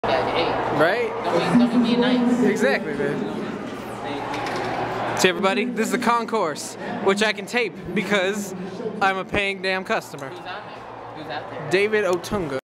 Hey, Right? don't be being nice. Exactly, man. See everybody, this is the concourse, which I can tape because I'm a paying damn customer. Who's on there? Who's out there? David Otunga.